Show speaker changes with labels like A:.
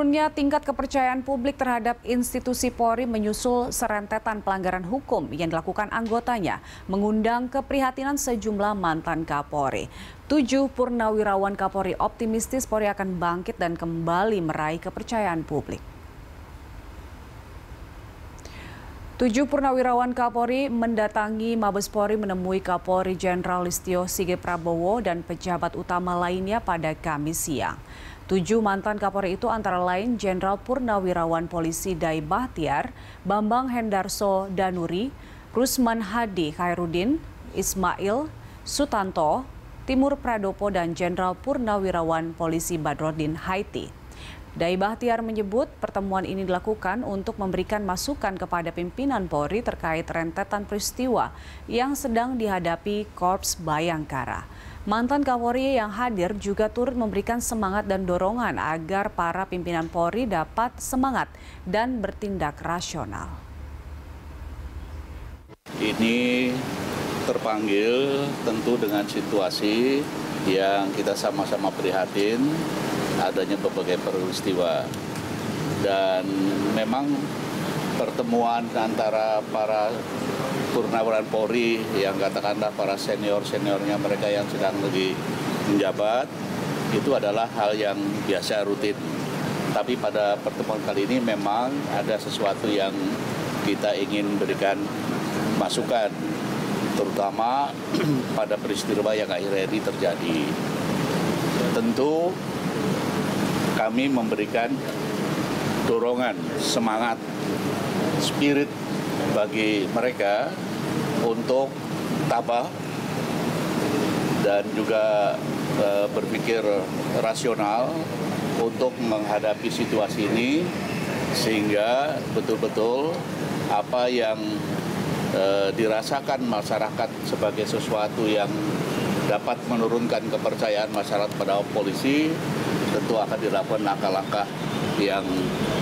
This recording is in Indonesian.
A: Menurutnya, tingkat kepercayaan publik terhadap institusi Polri menyusul serentetan pelanggaran hukum yang dilakukan anggotanya, mengundang keprihatinan sejumlah mantan Kapolri. 7 purnawirawan Kapolri optimistis Polri akan bangkit dan kembali meraih kepercayaan publik. 7 purnawirawan Kapolri mendatangi Mabes Polri menemui Kapolri Jenderal Listio Sigit Prabowo dan pejabat utama lainnya pada Kamis siang. 7 mantan Kapolri itu antara lain Jenderal Purnawirawan Polisi Dai Bahtiar, Bambang Hendarso Danuri, Rusman Hadi Khairuddin, Ismail Sutanto, Timur Pradopo, dan Jenderal Purnawirawan Polisi Badrodin Haiti. Dai Bahtiar menyebut pertemuan ini dilakukan untuk memberikan masukan kepada pimpinan Polri terkait rentetan peristiwa yang sedang dihadapi Korps Bayangkara. Mantan Kapolri yang hadir juga turut memberikan semangat dan dorongan agar para pimpinan Polri dapat semangat dan bertindak rasional.
B: Ini terpanggil tentu dengan situasi yang kita sama-sama prihatin, adanya berbagai peristiwa. Dan memang pertemuan antara para purnawirawan Polri yang katakanlah para seniornya mereka yang sedang lagi menjabat, itu adalah hal yang biasa rutin. Tapi pada pertemuan kali ini memang ada sesuatu yang kita ingin berikan masukan, terutama pada peristiwa yang akhir-akhir ini terjadi. Tentu kami memberikan dorongan, semangat, spirit bagi mereka untuk tabah dan juga berpikir rasional untuk menghadapi situasi ini, sehingga betul-betul apa yang dirasakan masyarakat sebagai sesuatu yang dapat menurunkan kepercayaan masyarakat pada polisi, tentu akan dilakukan langkah-langkah yang